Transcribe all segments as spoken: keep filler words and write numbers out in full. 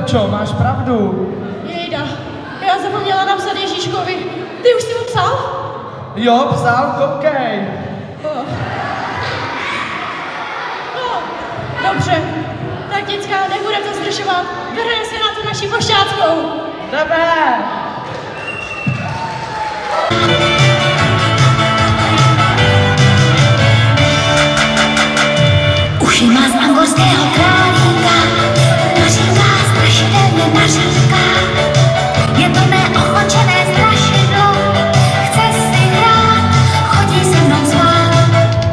Verčo, máš pravdu. Jejda, já zapomněla napsat Ježíškovi. Ty už jsi mu psal? Jo, psal, koukej. Oh. No, dobře. Tak děcka, nebudem to zdržovat. Vrhneme se na tu naši pošťáckou. Jdeme! Uši má z angorského králíka, naříká strašidelně naříká. Je to neochočené strašidlo, chce si hrát, chodí se mnou zvát.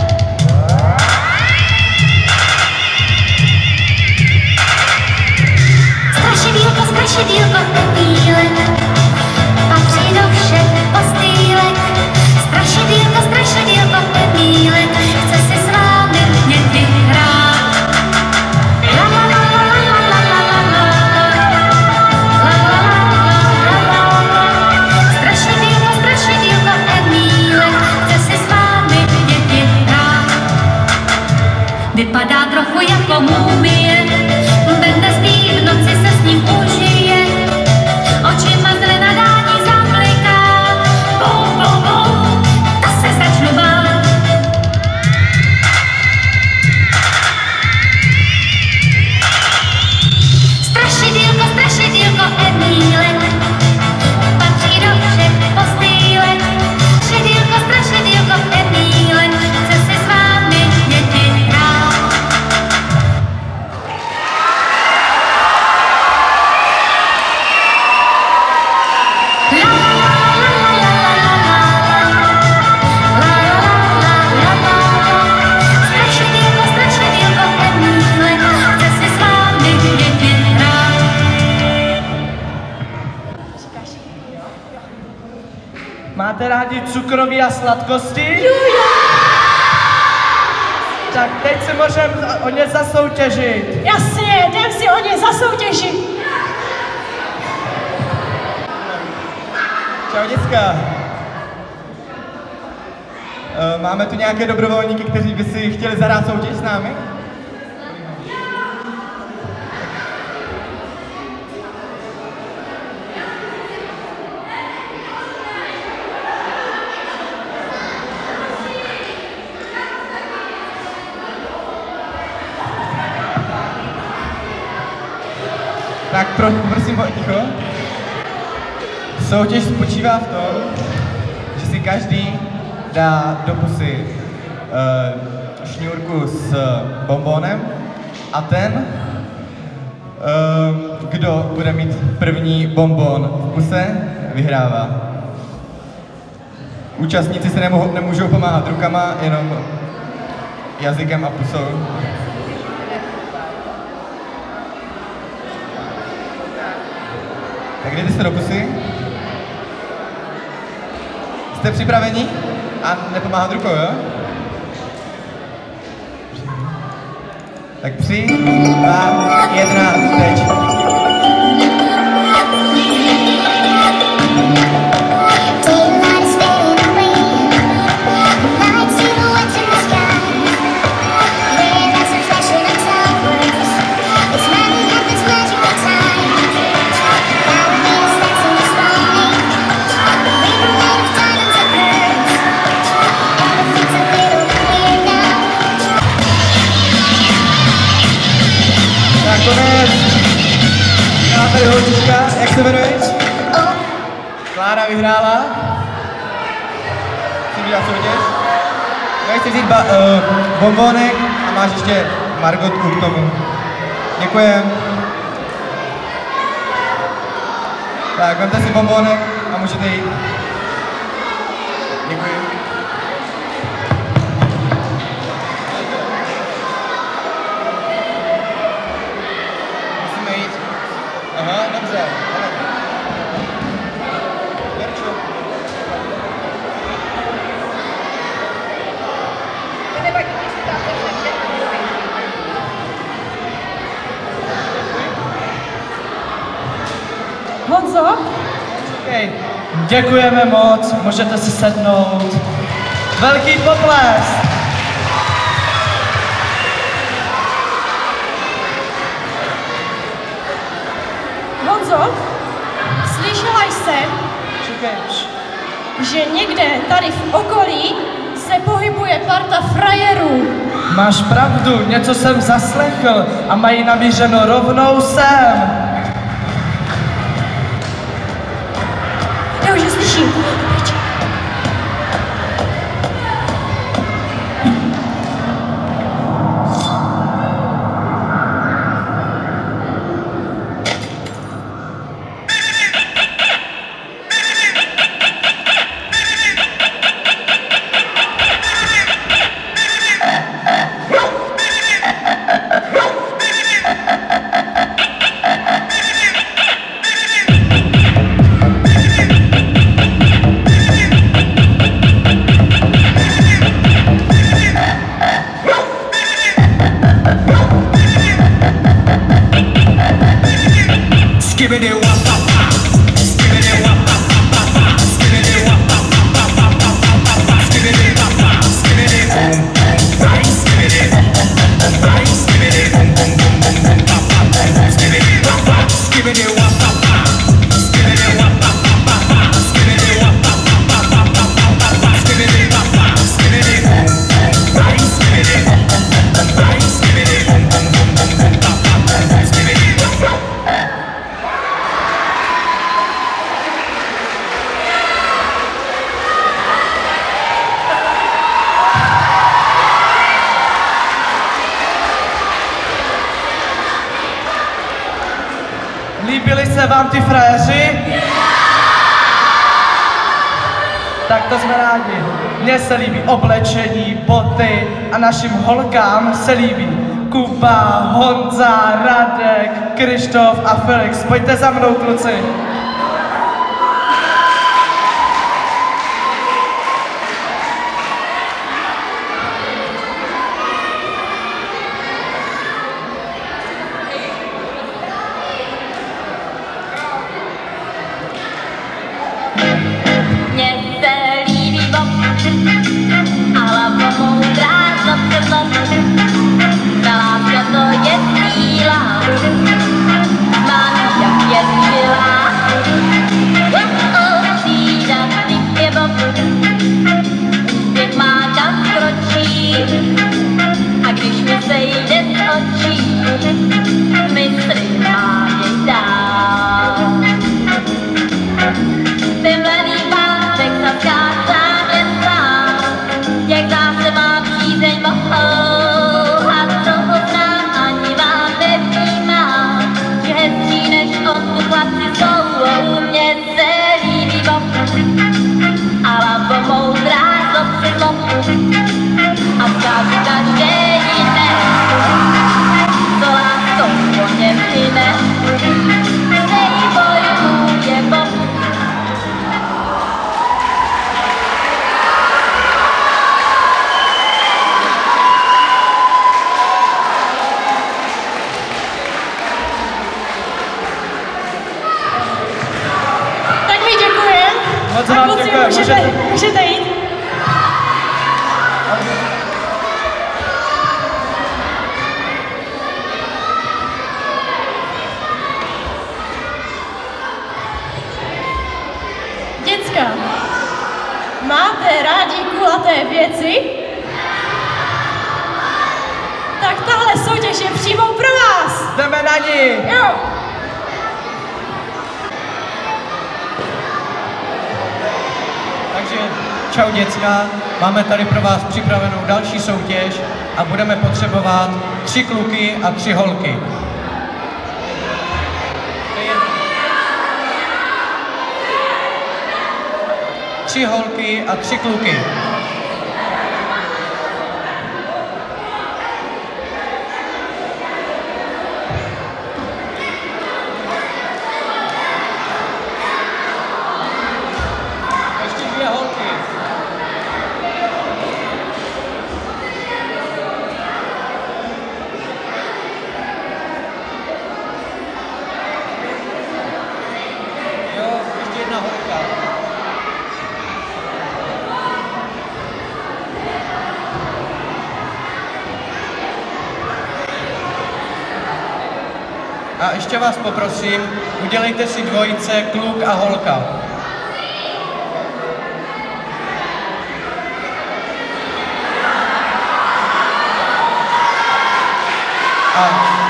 Strašidílko, strašidílko, pepílek, patří do všech postýlek. Strašidílko, strašidílko, pepílek, chce si s vámi děti hrát. La la la la la la la la la la la la. Strašidílko, strašidílko, pepílek, chce si s vámi děti hrát. Vypadá trochu jako mumie, ten nespí, v noci se s ním užije. Očima zle nadání zabliká, bum, bum, bum, ta se začnu bát. Strašidílko, strašidílko, Emílek, patří do všech postýlek. Strašidílko, strašidílko, Emílek, chce si s vámi děti hrát. Strašidílko, strašidílko, Emílek, chce si s vámi děti hrát. Máte rádi cukroví a sladkosti? Tak teď si můžeme o ně zasoutěžit. Jasně, jdem si o ně zasoutěžit. Čau děcka. E, máme tu nějaké dobrovolníky, kteří by si chtěli zahrát soutěž s námi? Tak pro, prosím o ticho. Soutěž spočívá v tom, že si každý dá do pusy uh, šňůrku s bonbonem a ten, uh, kdo bude mít první bonbon v puse, vyhrává. Účastníci se nemohou, nemůžou pomáhat rukama, jenom jazykem a pusou. Tak jdete se do pusy. Jste připraveni? A nepomáhat rukou, jo? Tak tři, dva, jedna, teď. Konec. Já tady holčička, jak se jmenuješ? Klára vyhrála. Chci udělat soutěž. Já chci vzít ba- uh, bonbonek a máš ještě margotku k tomu. Děkujem. Tak, vemte si bonbonek a můžete jít. Děkuji. Aha, dobře. Verčo. Honzo? Okay. Děkujeme moc, můžete si sednout. Velký potlesk. Honzo, slyšela jsem, že někde tady v okolí se pohybuje parta frajerů. Máš pravdu, něco jsem zaslechl a mají namířeno rovnou sem. Já už je slyším. Pryč. Líbili se vám ty frajeři? Tak to jsme rádi. Mně se líbí oblečení, boty a našim holkám se líbí Kuba, Honza, Radek, Krištof a Felix. Pojďte za mnou, kluci. A když mi sejde z očí, mysli má mě dál. Ten mladý pátek zaskácá mě sám, jak zase má přízeň mohou. A co ho znám, ani vám nevnímám, že hezčí než on tu chlapci jsou. Mně se líbí Bob a lampo moudrá z obřidlo. A zkážu každé jiné, co láskou po něm hyne. Playboy je Bob. Tak mi děkujem. Moc A vám kluci, děkujem, můžete, můžete- můžete jít. Děcka, máte rádi kulaté věci? Tak tahle soutěž je přímo pro vás. Jdeme na ní. Jo. Takže čau děcka, máme tady pro vás připravenou další soutěž a budeme potřebovat tři kluky a tři holky. Tři holky a tři kluky. Ještě dvě holky. Jo, ještě jedna holka. ještě vás poprosím, udělejte si dvojice kluk a holka. A,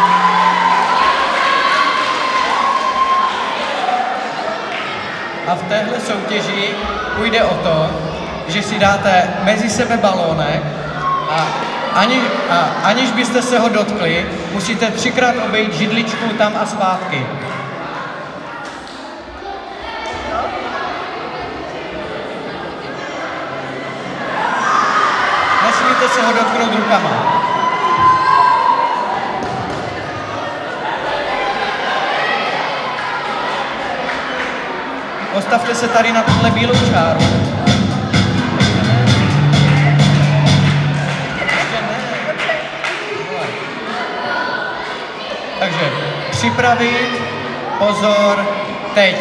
a v téhle soutěži půjde o to, že si dáte mezi sebe balónek a, ani, a aniž byste se ho dotkli, musíte třikrát obejít židličku tam a zpátky. Nesmíte se ho dotknout rukama. Postavte se tady na tuhle bílou čáru. Takže připravit, pozor, teď.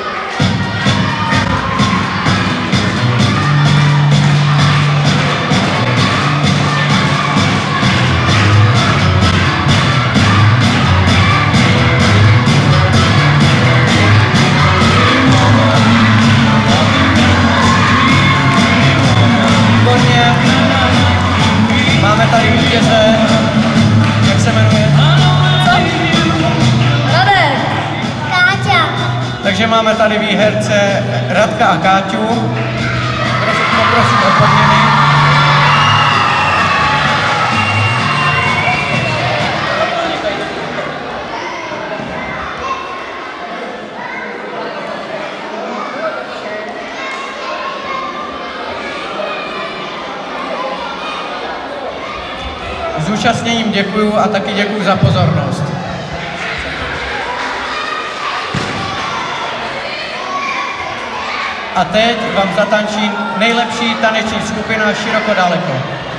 Máme tady vítěze, jak se jmenuje? Radek! Káťa. Takže máme tady výherce Radka a Káťu. Prosím, poprosím o podměny. Zúčastněním děkuju a taky děkuju za pozornost. A teď vám zatančí nejlepší taneční skupina Široko daleko.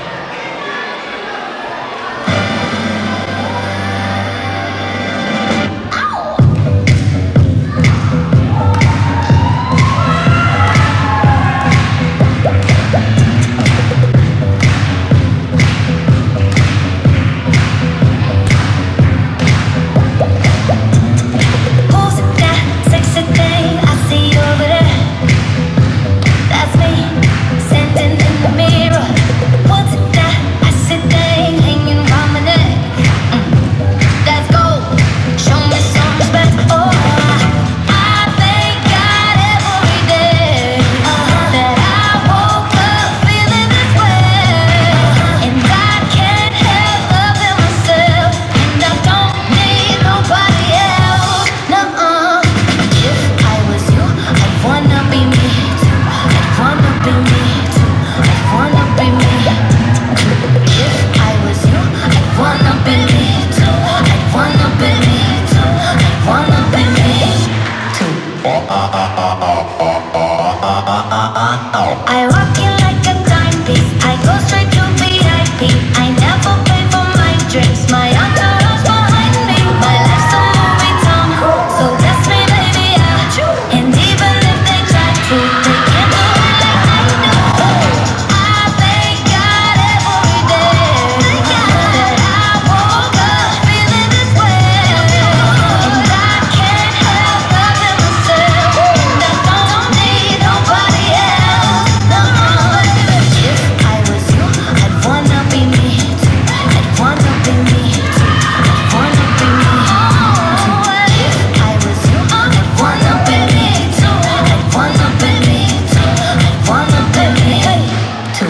I rock it like a timepiece. I go straight to V I P. I never pay for my drinks. My entourage behind me. My life's a movie, Tom. So test me, baby, yeah. And even if they try to, they can't do it like I do. I thank God every day that I woke up feeling this way. And I can't help loving myself. And I don't need nobody else. No. If I was you, I'd wanna be me too. I'd wanna be me too. I'd wanna be me too. If I was you, I'd wanna be me too. I'd wanna be me too. I'd wanna be me too.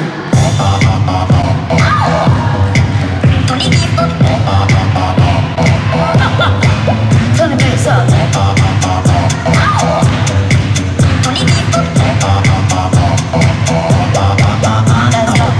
Turn the bass up. Let's go.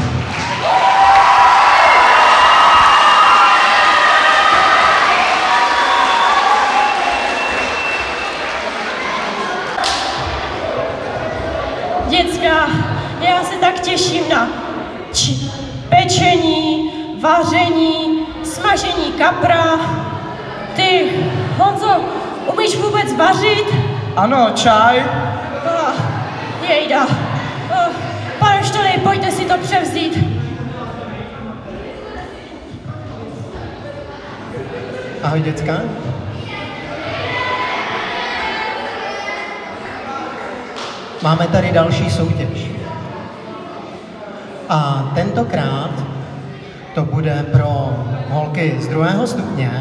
Děcka, já se tak těším na či- pečení, vaření, smažení kapra. Ty, Honzo, umíš vůbec vařit? Ano, čaj. Ah, jejda. Ah, pane Štolej, pojďte si to převzít. Ahoj děcka, máme tady další soutěž. A tentokrát to bude pro holky z druhého stupně.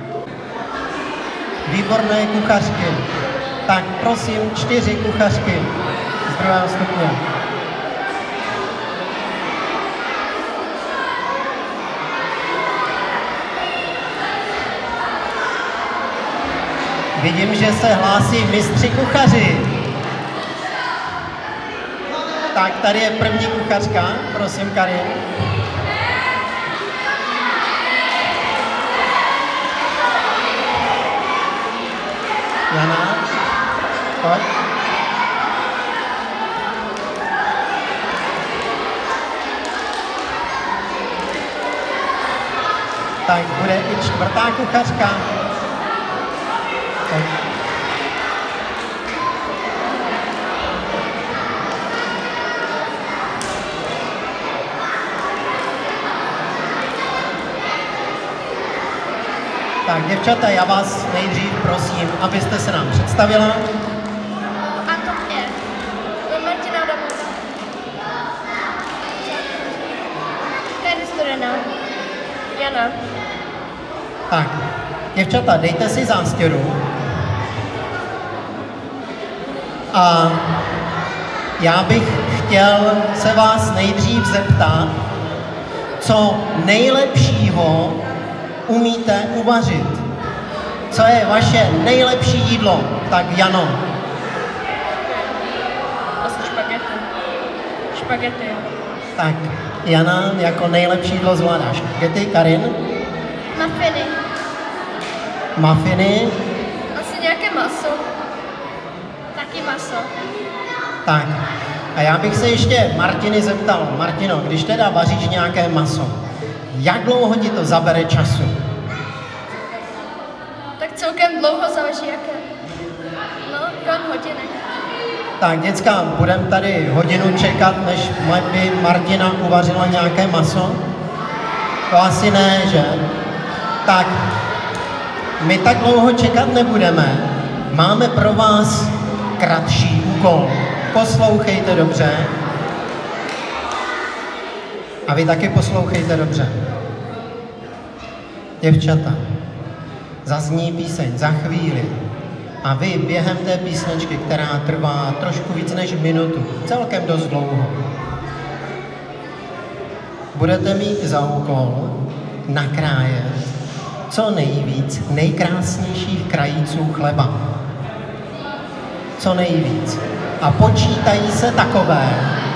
Výborné kuchařky. Tak prosím, čtyři kuchařky z druhého stupně. Vidím, že se hlásí mistři kuchaři. Tak tady je první kuchařka, prosím Karin. Jana, pojď. Tak bude i čtvrtá kuchařka. Pojď. Tak, děvčata, já vás nejdřív prosím, abyste se nám představila. A to mě. To Martina Adamová. Tady studena. Jana. Tak, děvčata, dejte si zástěru. A já bych chtěl se vás nejdřív zeptat, co nejlepšího umíte uvařit. Co je vaše nejlepší jídlo? Tak Jano. Asi špagety. Špagety, jo. Tak Jana jako nejlepší jídlo zvládá špagety. Karin? Muffiny. Muffiny. Asi nějaké maso. Taky maso. Tak. A já bych se ještě Martiny zeptal. Martino, když teda vaříš nějaké maso, jak dlouho ti to zabere času? Tak celkem dlouho záleží jaké. No, kolem hodiny. Tak, děcka, budeme tady hodinu čekat, než by Martina uvařila nějaké maso? To asi ne, že? Tak, my tak dlouho čekat nebudeme. Máme pro vás kratší úkol. Poslouchejte dobře. A vy taky poslouchejte dobře. Děvčata, zazní píseň za chvíli a vy během té písničky, která trvá trošku víc než minutu, celkem dost dlouho, budete mít za úkol nakrájet co nejvíc nejkrásnějších krajíců chleba. Co nejvíc. A počítají se takové,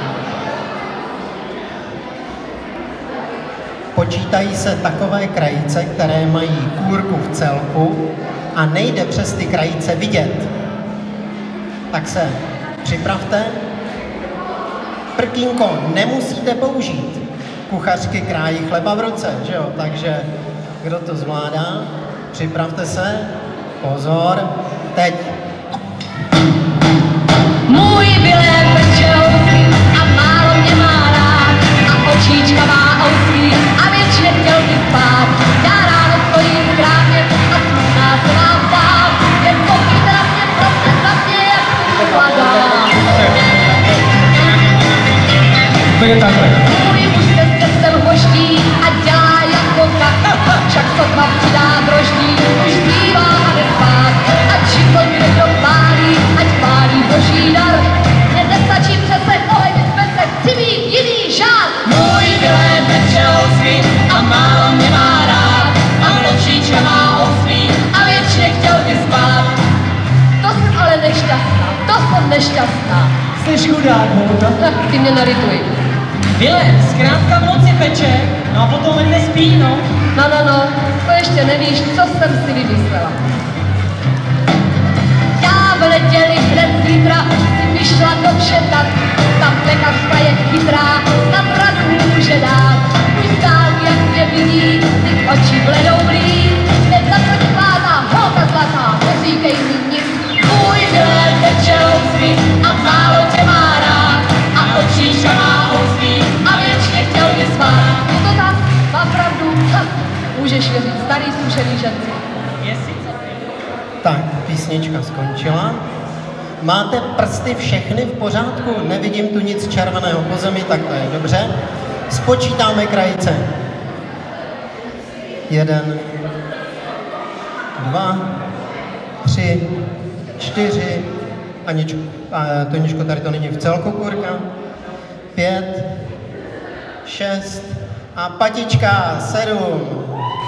Počítají se takové krajice, které mají kůrku v celku a nejde přes ty krajice vidět. Tak se připravte. Prkínko nemusíte použít. Kuchařky krájí chleba v ruce, že jo? Takže kdo to zvládá, připravte se. Pozor, teď. Můj bylé pečelky a málo mě má rád a očíčka má ouslí a věčně chtěl by spát. Já ráno stojím v krámě a smutná se vám dám, jen koukejte na mě, prostě na mě, jak si vykladám. To je takhle. Můj muž se srdcem hoští a dělá jako tak, však sotva přidá droždí, už zpívá a nespát. Ať šiklo mi někdo pálí, ať pálí boží dar. Mně nestačí přece ohledně zpěte, chci mít jiný žár. Můj bylé pečelství a málo mě má rád a vločíčka má oslí a věčně chtěl by spát. To jsem ale nešťastná, to jsem nešťastná. Jsi chudák, holka. Tak ty mě nelituj. Byle, zkrátka v noci peče, no a potom ven nespí, no. No, no, no, to ještě nevíš, co jsem si vymyslela. Já v neděli hned zítra si vyšla do Všetat, tam pekařka je chytrá, snad radu může dát. Už stál, jak mě vidí, ty oči bledou blíd, hned za to zvládá, holka zlatá, neříkej mi nic. Můj bylé pečelství a málo tě má rád a očíčka má ouslí a věčně chtěl by spát. Je to tak? Má pravdu? Ha, můžeš věřit starý zkušený ženci. Je sice. Tak, písnička skončila. Máte prsty všechny v pořádku? Nevidím tu nic červeného po zemi, tak to je dobře. Spočítáme krajice. Jeden, dva, tři, čtyři, Aničko, a Toničko, tady to není v celku, kurka. Pět, šest a Patička, sedm.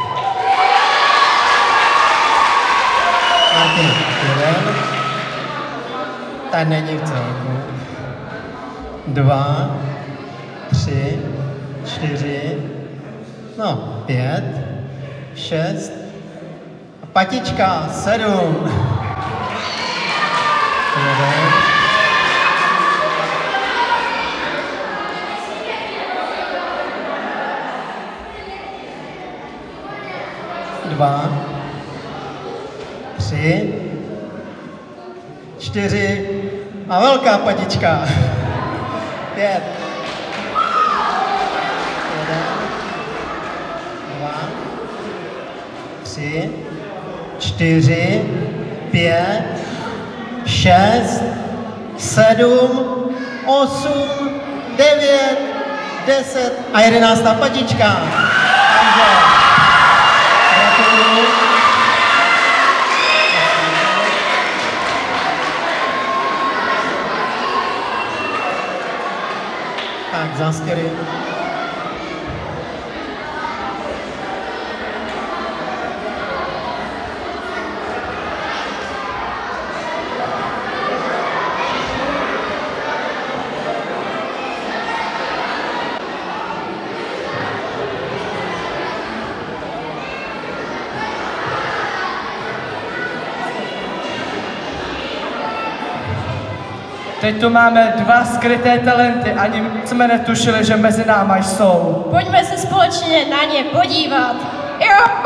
Martin, jeden. Ta není v celku. Dva, tři, čtyři, no, pět, šest a Patička, sedm. Jeden. Dva, tři, čtyři a velká Patička. Pět. Jeden, dva, tři, čtyři, pět, šest, sedm, osm, devět, deset a jedenáctá Patička. Takže gratuluju. Tak, zástěry. Teď tu máme dva skryté talenty, ani jsme netušili, že mezi náma jsou. Pojďme se společně na ně podívat. Jo!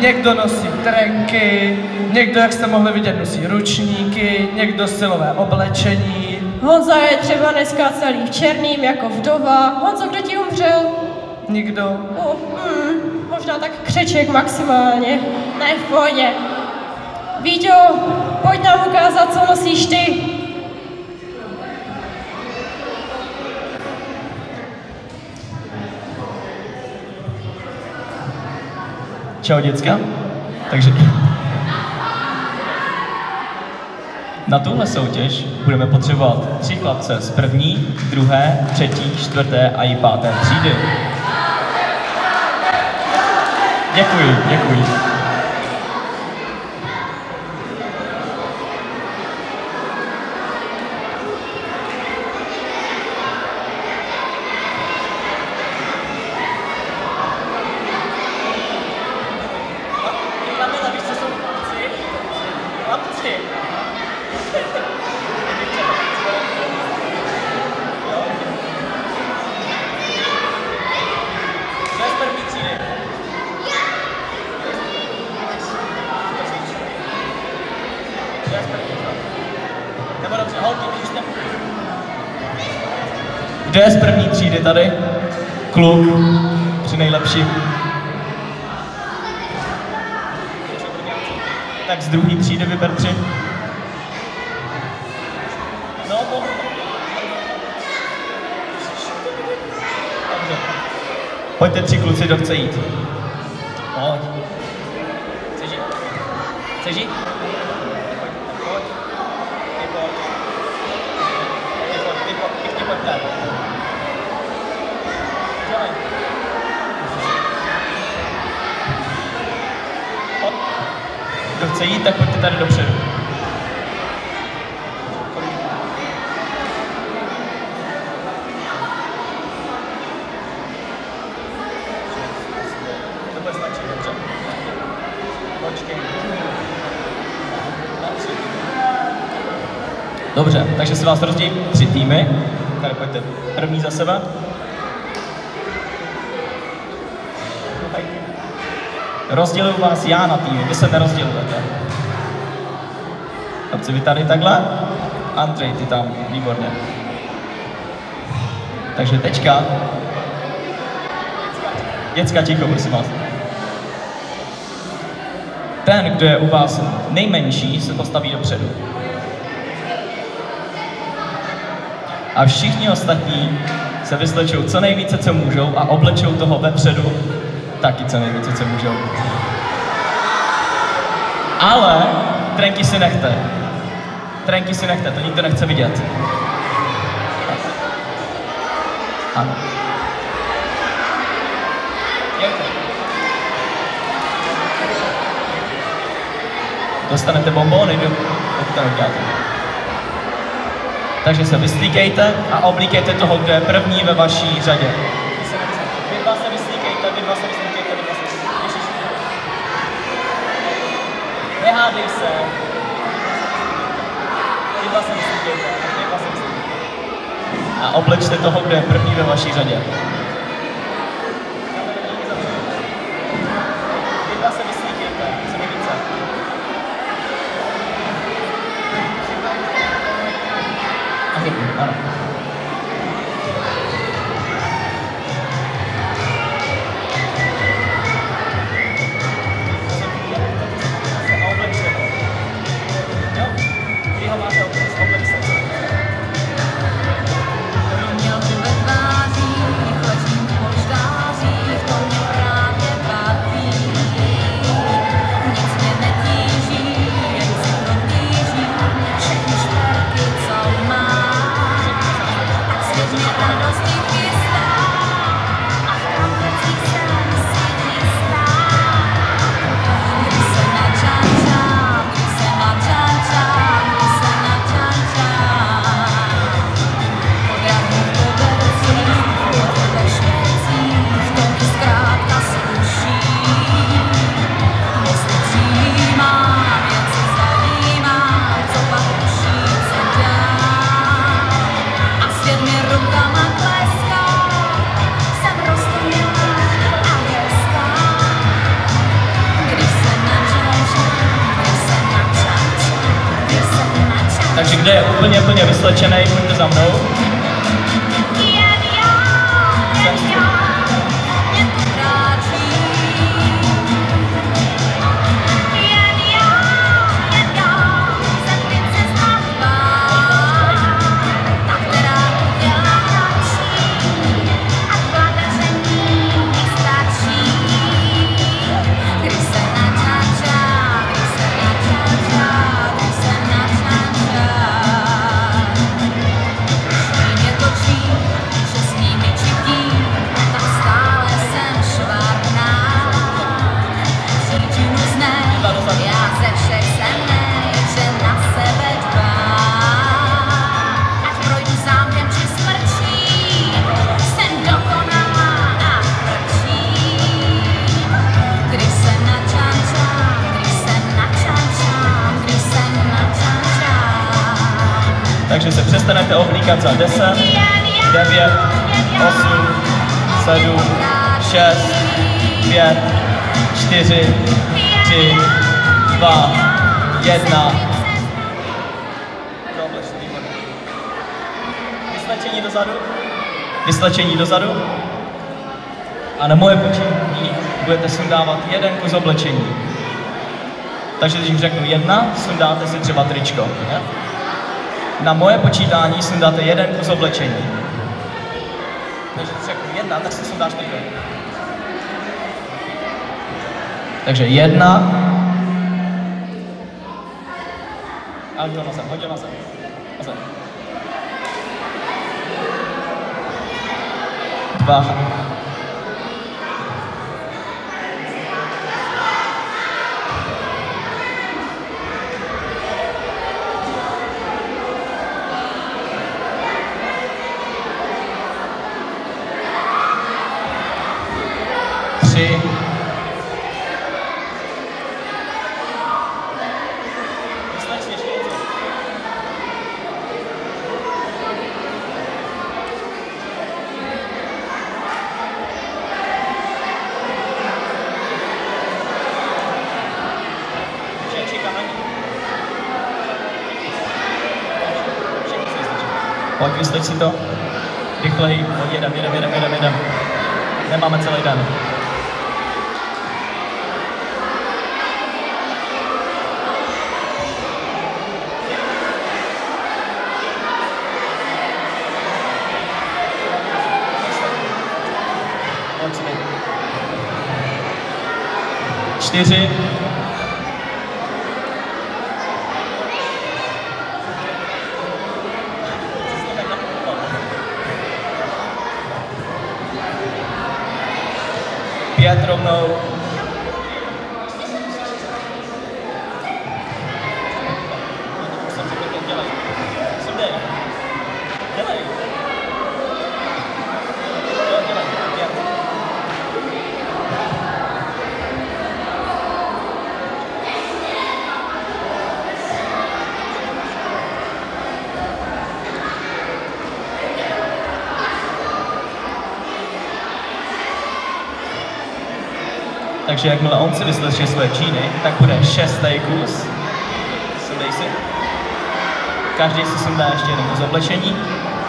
někdo nosí trenky, někdo, jak jste mohli vidět, nosí ručníky, někdo silové oblečení. Honza je třeba dneska celý v černým jako vdova. Honzo, kdo ti umřel? Nikdo. Oh, hmm, možná tak křeček maximálně. Ne, v pohodě. Víťo, pojď nám ukázat, co nosíš ty. Čau děcka, takže na tuhle soutěž budeme potřebovat tři chlapce z první, druhé, třetí, čtvrté a i páté třídy. Děkuji, děkuji. Kdo je z první třídy tady? Kluk, při nejlepší. Tak z druhé třídy vyber tři. No, to... Dobře. Pojďte tři kluci, kdo chce jít. Pojď. Chceš jít? Chceš jít? Pojď. Ty pojď. Ty pojď, ty pojď, ty pojď tady. Kdo chce jít, tak pojďte tady dopředu. To stačí, dobře. Počkej. Dobře, takže se vás rozdělí tři týmy. Tady pojďte první za sebe. Rozděluju vás já na týmy, vy se nerozdělujete. Chlapci, vy tady takhle? Andrej, ty tam, výborně. Takže teďka. Děcka, ticho, prosím vás. Ten, kdo je u vás nejmenší, se postaví dopředu. A všichni ostatní se vyslečou co nejvíce, co můžou a oblečou toho vepředu taky co nejvíce, co můžou. Ale trenky si nechte. Trenky si nechte, to nikdo nechce vidět. Ano. Dostanete bombóny, pokud to neuděláte. Takže se vyslíkejte a oblíkejte toho, kdo je první ve vaší řadě. Vy dva se vyslíkejte, vy dva se vyslíkejte, vy dva se vyslíkejte. Nehádej se. Vy dva se vyslíkejte, vy dva se vyslíkejte. A oblečte toho, kdo je první ve vaší řadě. Vy dva se vyslíkejte, co nejvíce. Ano. Takže kde je úplně, úplně vyslečený, pojďte za mnou. Takže se přestanete oblíkat za deset, devět, osm, sedm, šest, pět, čtyři, tři, dva, jedna. Vyslečení dozadu. Vyslečení dozadu. A na moje počítání budete sundávat jeden kus oblečení. Takže když řeknu jedna, sundáte si třeba tričko. Ne? Na moje počítání sundáte jeden kus oblečení. Takže když řeknu jedna, tak si sundáš triko. Takže jedna. A hodil na zem, hodil na zem. Na zem. Dva. Tři. Pojď, vysteč si to. Rychleji, pojď, jedem, jedem, jedem, jedem, jedem. Nemáme celý den. Čtyři. Pět rovnou. Takže jakmile on si vyslečí svoje číny, tak bude šestý kus. Sundej si. Každý si sundá ještě jeden kus oblečení.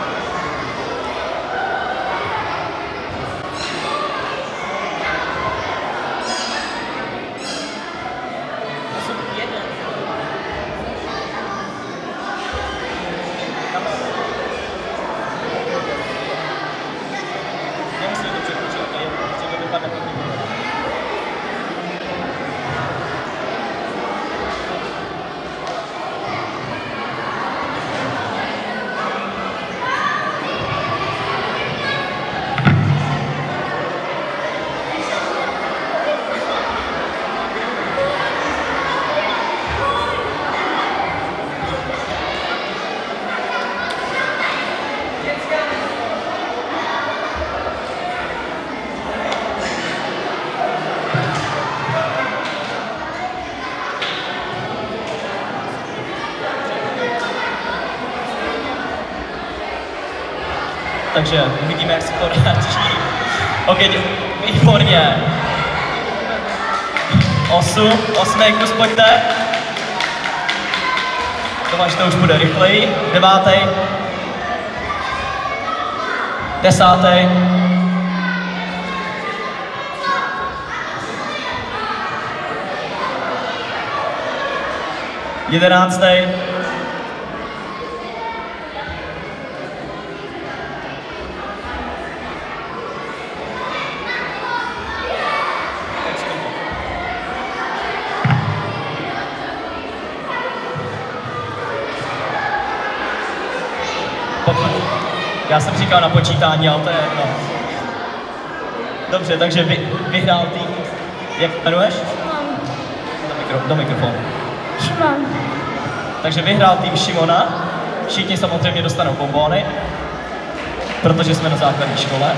Nemusím to překročit, to je jedno, chci to vypadat jako takže uvidíme, jak se to radí. Ok, výborně. Osm, osmý kus, pojďte. Tomáš, to už bude rychleji. Devátý. Desátý. Jedenáctý. Já jsem říkal na počítání, ale to je jedno. Dobře, takže vy, vyhrál tým. Jak jmenuješ? Do, mikro, do mikrofonu. Šimon. Takže vyhrál tým Šimona. Všichni samozřejmě dostanou bonbóny, protože jsme na základní škole.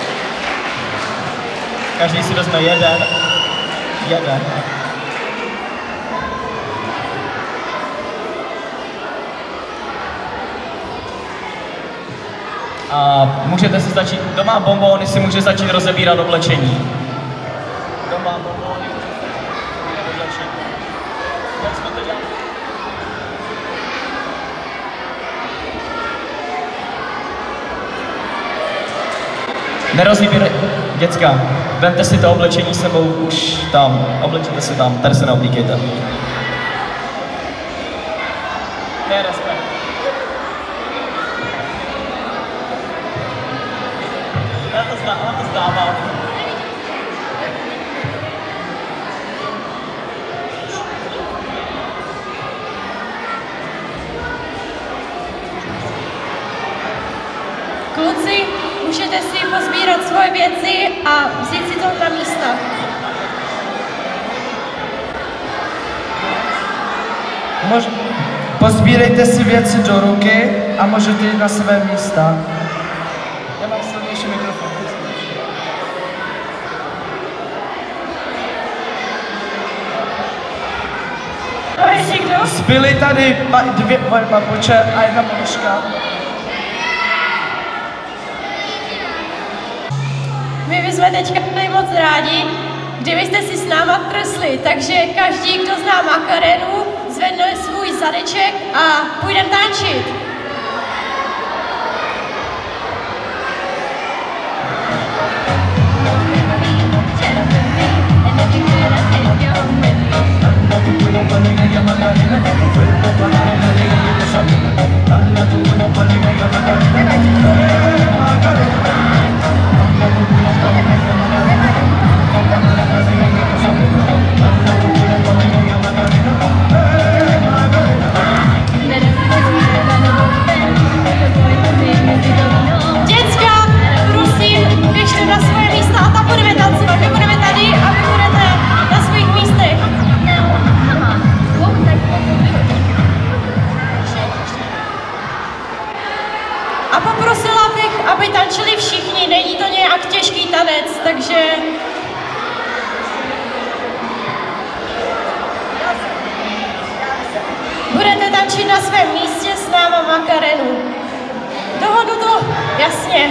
Každý si vezme jeden. Jeden. A můžete si začít, kdo má bonbóny, si může začít rozebírat oblečení. Kdo má bonbóny, může oblečení. Jak jsme to dělali? Nerozebírejte, děcka, vemte si to oblečení sebou už tam, oblečete se tam, tady se neoblíkejte. To je respekt. Já to zdá, já to zdávám. Kluci, můžete si pozbírat svoje věci a vzít si to na místa. Mož, pozbírejte si věci do ruky a můžete jít na své místa. Já mám silnější mikrofon. A ještě kdo? Zbyly tady pa, dvě papuče a jedna ponožka. My bychom teďka byli moc rádi, kdybyste si s náma trsli, takže každý, kdo zná Makarenu, zvedne svůj zadeček a půjdeme tančit. Děcka, prosím, běžte na svoje místa a tam budeme tancovat. My budeme tady a vy budete na svých místech. A poprosila bych, aby tančili všichni, není to nějak těžký tanec, takže... Budete tančit na svém místě s náma Makarenu. Dohodu to? Jasně.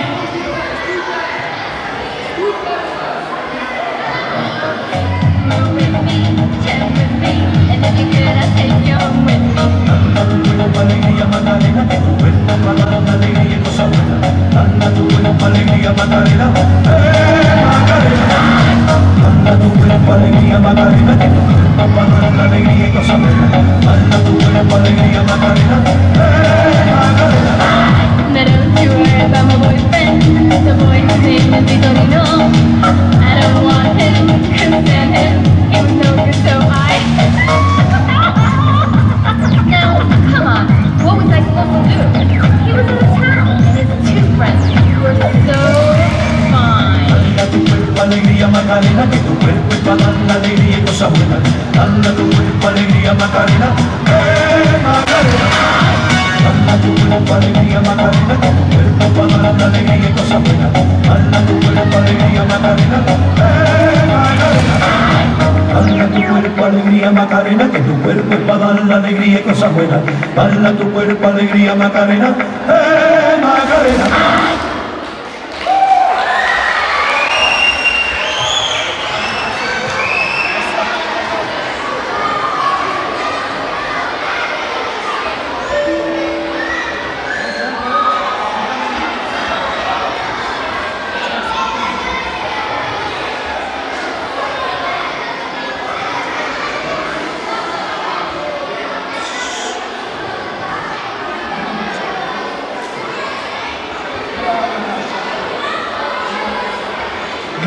Now don't you worry about my boyfriend. The boy whose name is Vitorino. I don't want him, couldn't stand him. He was no good, so I. Now, come on, what was I supposed to do? He was in the town, and his two friends were so fine. Tu cuerpo alegría Macarena, que tu cuerpo es para dar la alegría y cosas buenas. Dale tu cuerpo alegría Macarena, eh Macarena. Dale tu cuerpo alegría Macarena, que tu cuerpo para dar la alegría y cosas buenas. Dale tu cuerpo alegría Macarena, eh Macarena. Dale tu cuerpo alegría Macarena, que tu cuerpo es para dar la alegría y cosas buenas. Dale tu cuerpo alegría Macarena, eh Macarena.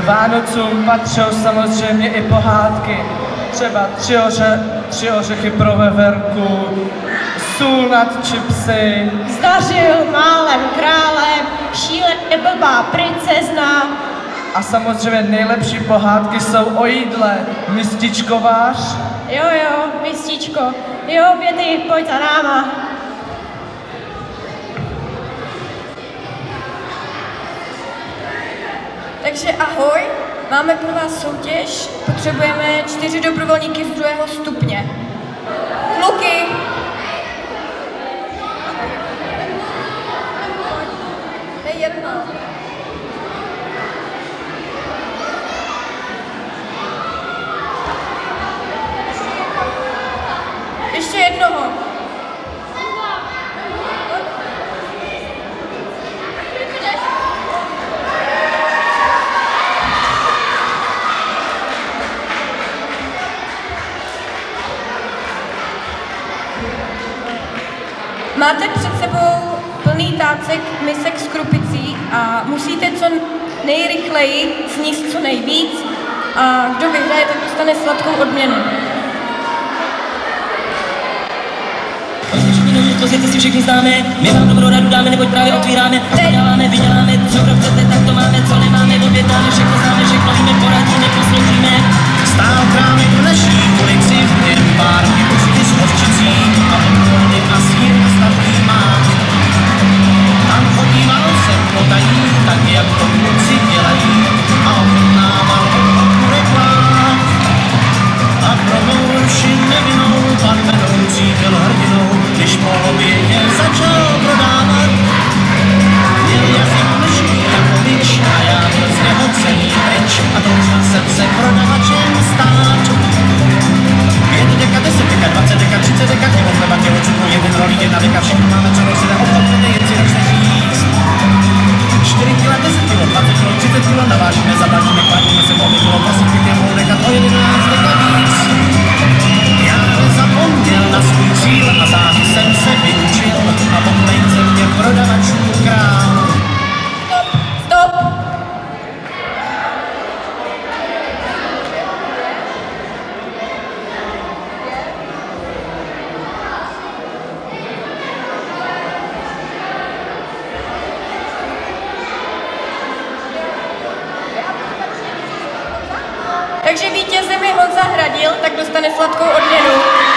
K Vánocům patřou samozřejmě i pohádky. Třeba tři, oře, tři ořechy pro veverku, sůl nad čipsy. Zdařil málem králem, šíleně blbá princezna. A samozřejmě nejlepší pohádky jsou o jídle. Mističkovář. Jo, jo, mističko. Jo, Běty, pojď za náma. Takže ahoj, máme pro vás soutěž, potřebujeme čtyři dobrovolníky z druhého stupně. Kluky! To je jedno. Ještě jednoho. Máte před sebou plný tácek misek s krupicí a musíte co nejrychleji sníst co nejvíc a kdo vyhraje, tak dostane sladkou odměnu. To světě si všichni známe, my vám dobrou radu dáme, neboť právě otvíráme, děláme, vyděláme, co kdo chcete, tak to máme, co nemáme, obětáme, všechno známe, všechno víme, poradíme, posloužíme. Stál krámy v naší ulici, jen pár vypustí s hořčicí a odvolny a sír a stavný má. Tam chodí mal se potají, tak jak to kluci dělají a ochutnával od reklám. A pro mouši nevinou pan vedoucí byl hrdinou, když po obědě začal prodávat. Měl jazyk mlžný jako myč a já byl z něho celý pryč a toužil jsem se prodavačem stát. Pět deka, deset deka, dvacet deka, třicet deka, tělo chleba, tělo cukru, jeden rolík, jedna deka, všechno máme, co nosíme, obchodněte, jen si ročne říct. čtyři kila, deset kilo, dvacet kilo, třicet kilo, navážíme, zaplatíme, platíme se, po bylo, prosím, pěkně mohu nechat o jedenáct deka víc. Já nezapomněl na svůj cíl a záhy jsem se vyučil a pomlejn ze mě prodavačů král. Stop, stop! Takže vítězem je Honza Hradil, tak dostane sladkou odměnu.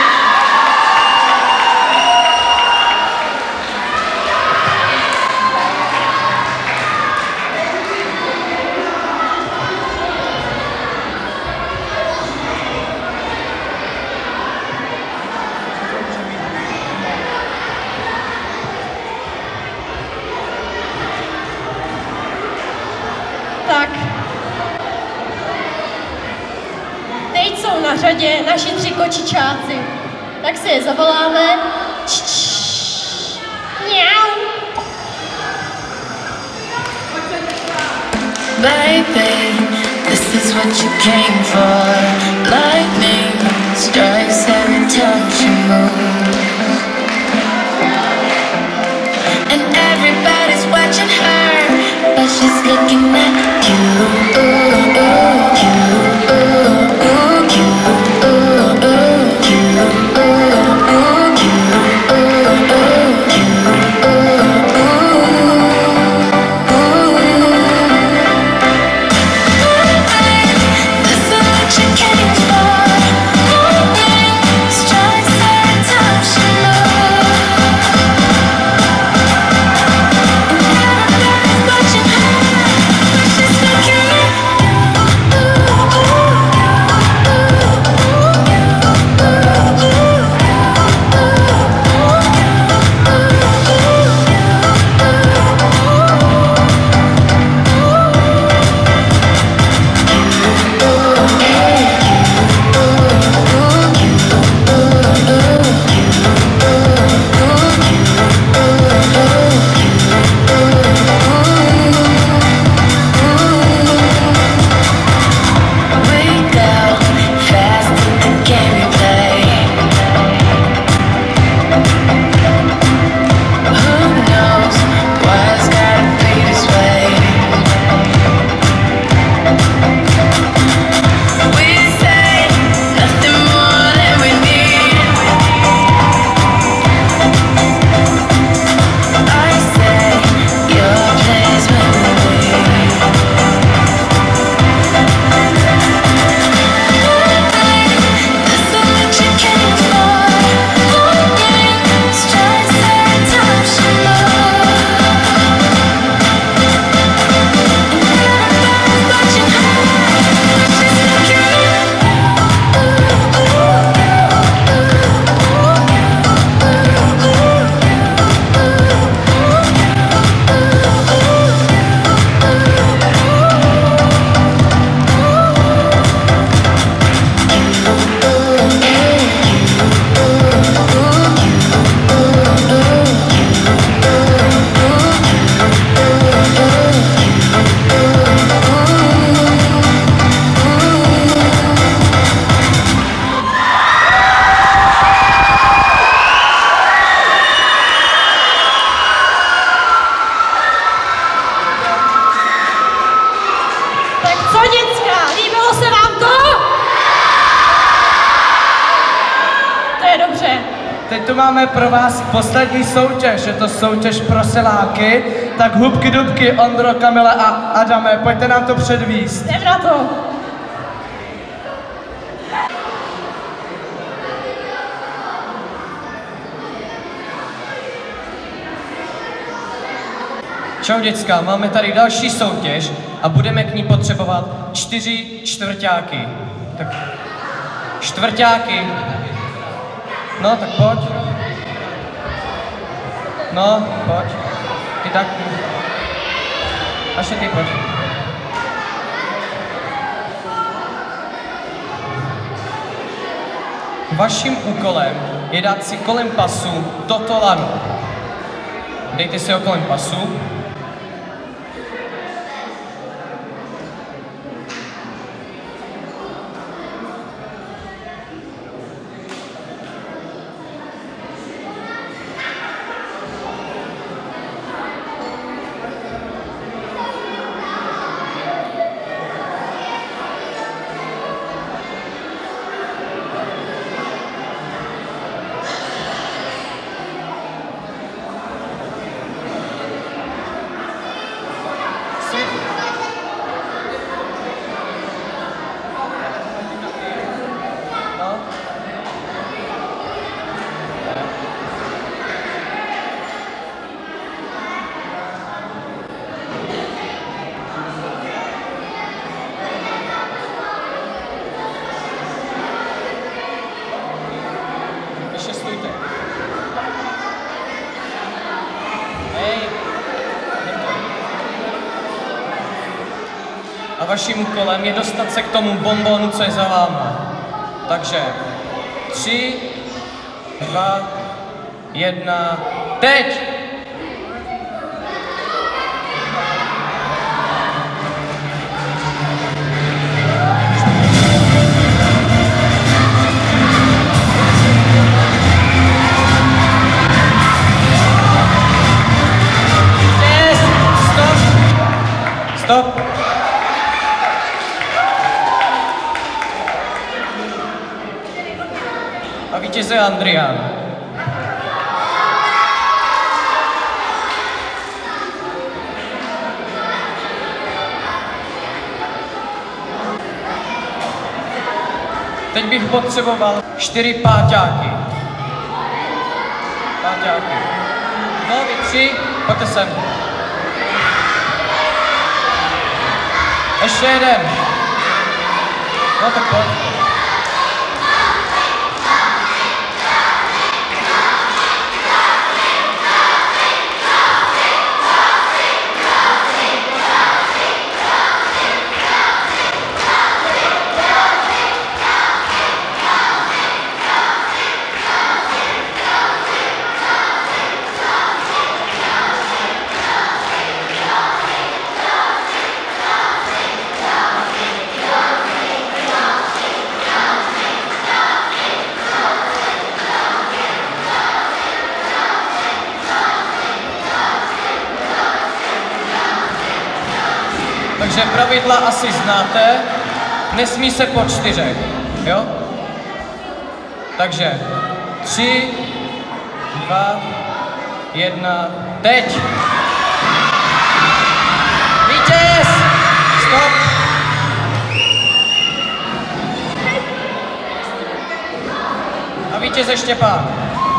Tak. Teď jsou na řadě naši tři kočičáci. Tak si je zavoláme. Mňau. Baby, this is what you came for. Lightning strikes every time she moves, and everybody's watching her, but she's looking at you. Ooh, ooh, you, ooh, ooh, you, ooh, ooh, you, ooh, ooh, you, ooh, ooh, you, ooh, ooh. This is what you came for. teď tu máme pro vás poslední soutěž, je to soutěž pro siláky, tak hubky dubky, Ondro, Kamile a Adame, pojďte nám to předvíst. Jdem na to. Čau děcka, máme tady další soutěž a budeme k ní potřebovat čtyři čtvrťáky. Tak čtvrťáky. No, tak pojď. No, pojď. Ty tak. Až ty pojď. Vaším úkolem je dát si kolem pasu toto lano. Dejte si ho kolem pasu. A vaším úkolem je dostat se k tomu bonbonu, co je za váma. Takže tři, dva, jedna, teď! Yes! Stop! Stop! A vítěz je Andrián. Teď bych potřeboval čtyři páťáky. Páťáky. No, vy tři, pojďte sem. Ještě jeden. No tak pojď. Takže pravidla asi znáte, nesmí se po čtyřech, jo? Takže tři, dva, jedna, teď! Vítěz! Stop! A vítěz je Štěpán.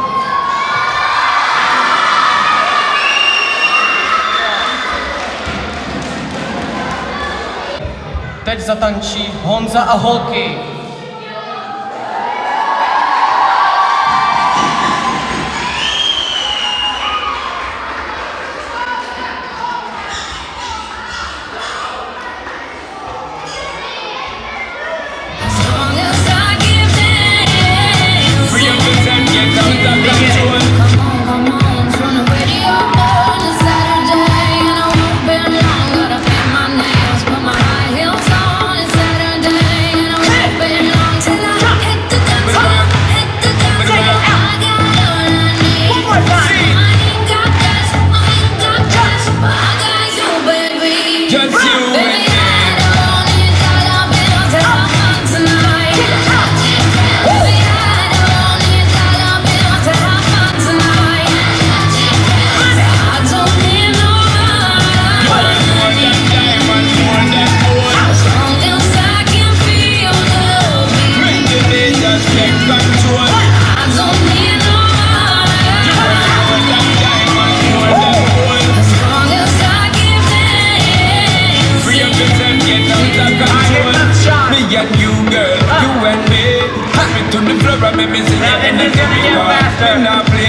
Teď zatančí Honza a holky. Hey!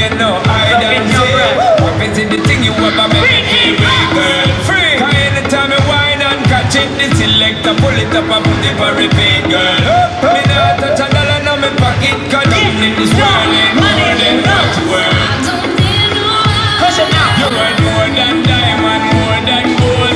you know I don't see. Weapons in the thing you ever make me feel real, girl. Free. Cause anytime you whine and catch it, the selector pull it up and put it for repeat, girl. Me not touch a dollar now me pocket, cause nothing in this world ain't more than what you worth. Push it now. You're worth more than diamond, more than gold.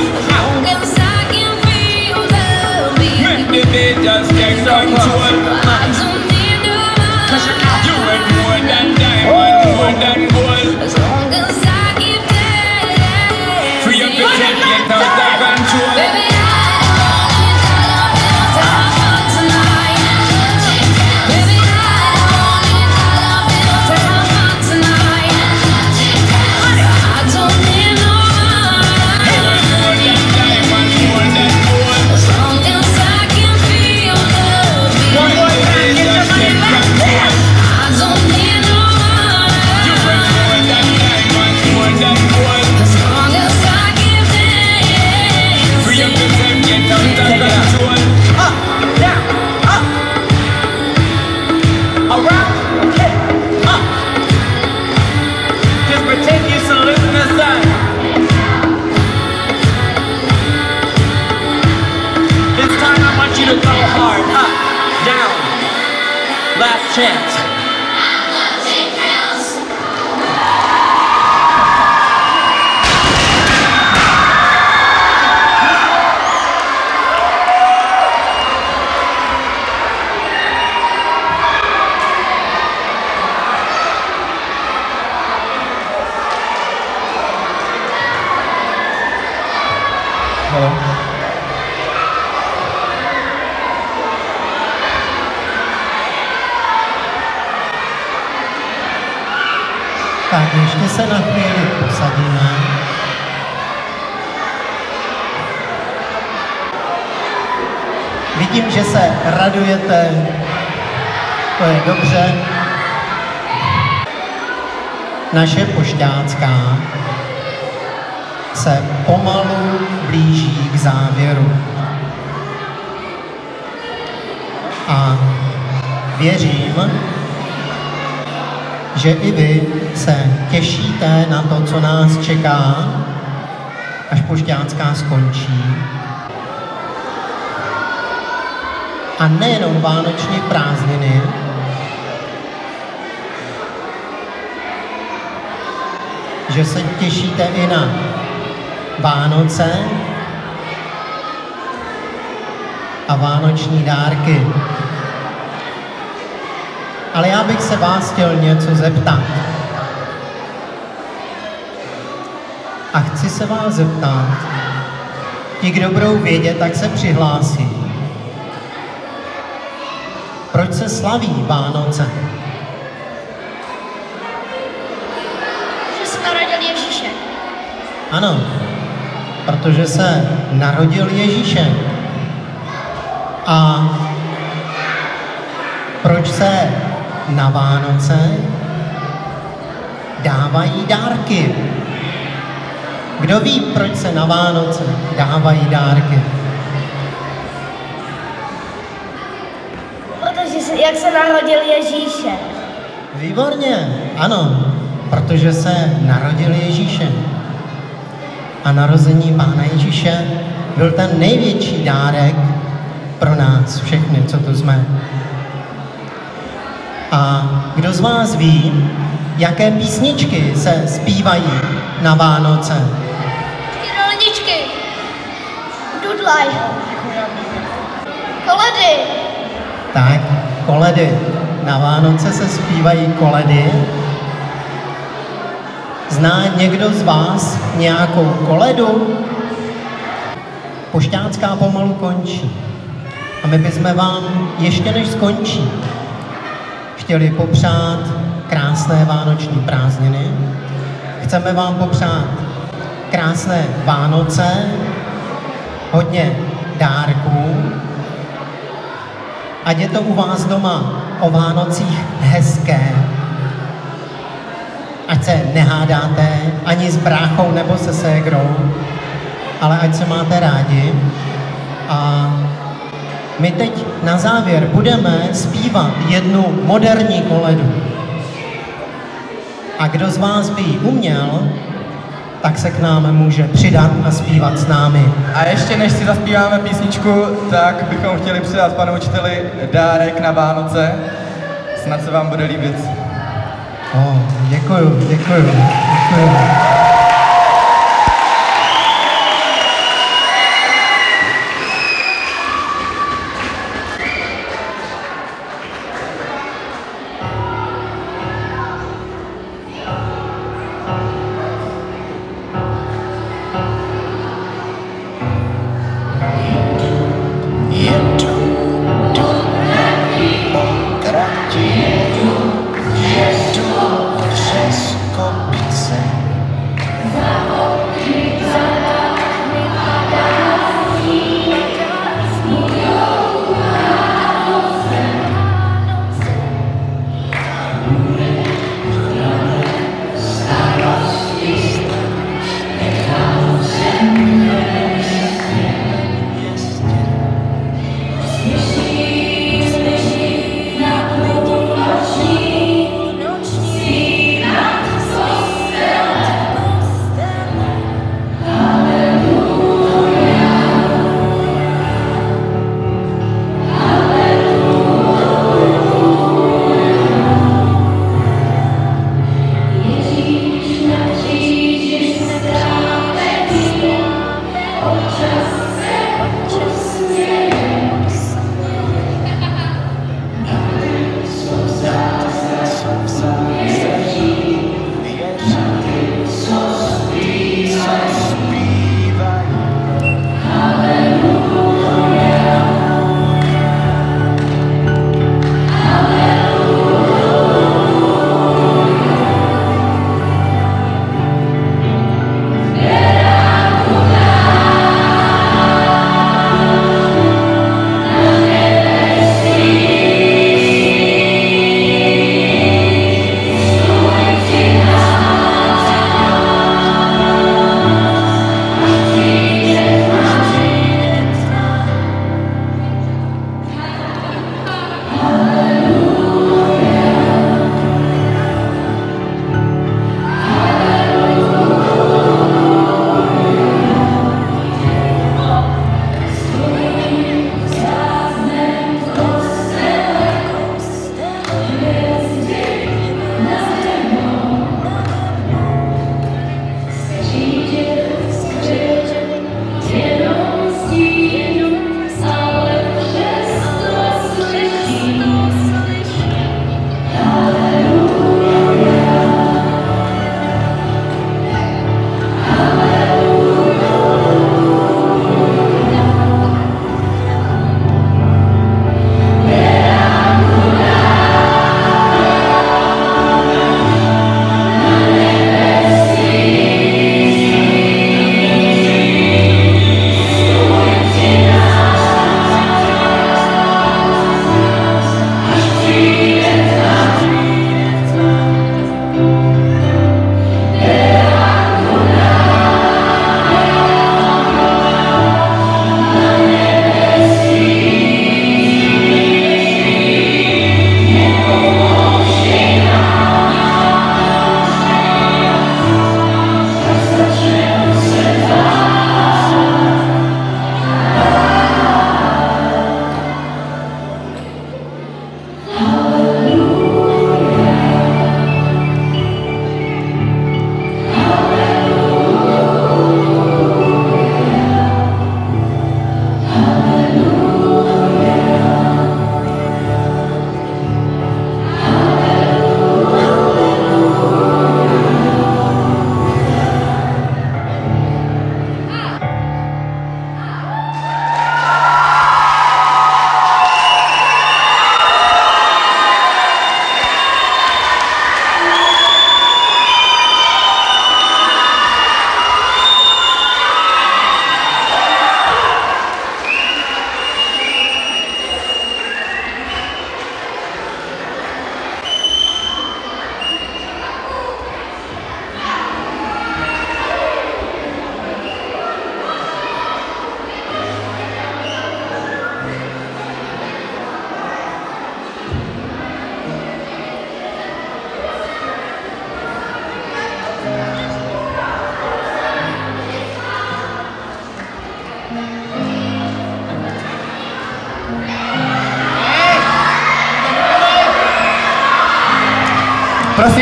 Make the beat just take control. Push it now. You're worth more than diamond, more than gold. As long as I keep dancing. Free up yourself, get out of control. Baby, I don't need dollar bills to have fun tonight. Baby, I don't need dollar bills to have fun tonight. I don't need no money. You're more than diamond, more than gold. As long as I can feel the beat. One more time, get your money back. I don't need no money. You're more than diamond, more than gold. As long as I keep dancing. Free up yourself, get out of control. Up, down, up. Around, hit, up. Just pretend you salute the sun. This time I want you to go hard. Up, down. Last chance. Tak ještě se na chvíli posadíme. Vidím, že se radujete, to je dobře. Naše pošťácká se pomalu blíží k závěru. A věřím, že i vy se těšíte na to, co nás čeká, až pošťácká skončí. A nejenom vánoční prázdniny, že se těšíte i na Vánoce a vánoční dárky. Ale já bych se vás chtěl něco zeptat. A chci se vás zeptat, ti, kdo budou vědět, tak se přihlásí. Proč se slaví Vánoce? Že se narodil Ježíšek. Ano, protože se narodil Ježíšek. A proč se na Vánoce dávají dárky? Kdo ví, proč se na Vánoce dávají dárky? Protože se, jak se narodil Ježíšek. Výborně, ano, protože se narodil Ježíšek. A narození Pána Ježíše byl ten největší dárek pro nás všechny, co tu jsme. A kdo z vás ví, jaké písničky se zpívají na Vánoce? Rolničky. Dudlaj. Koledy. Tak, koledy. Na Vánoce se zpívají koledy. Zná někdo z vás nějakou koledu? Pošťácká pomalu končí. A my bychom vám, ještě než skončí, chtěli popřát krásné vánoční prázdniny. Chceme vám popřát krásné Vánoce, hodně dárků. Ať je to u vás doma o Vánocích hezké. Ať se nehádáte ani s bráchou nebo se ségrou, ale ať se máte rádi. A my teď na závěr budeme zpívat jednu moderní koledu. A kdo z vás by ji uměl, tak se k nám může přidat a zpívat s námi. A ještě než si zaspíváme písničku, tak bychom chtěli přidat panu učiteli dárek na Vánoce. Snad se vám bude líbit. Oh, děkuju, děkuju, děkuju.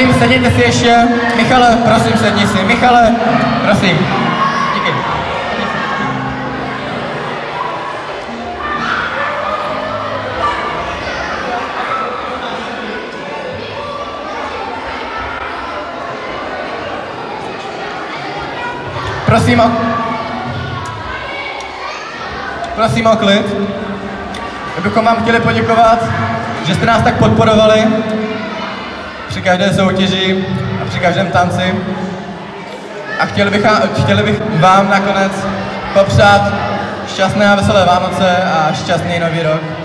prosím, sedněte si ještě. Michale, prosím, sedni si. Michale, prosím. Díky. Prosím o... Prosím o klid. My bychom vám chtěli poděkovat, že jste nás tak podporovali při každé soutěži a při každém tanci. A chtěli bych, chtěli bych vám nakonec popřát šťastné a veselé Vánoce a šťastný nový rok.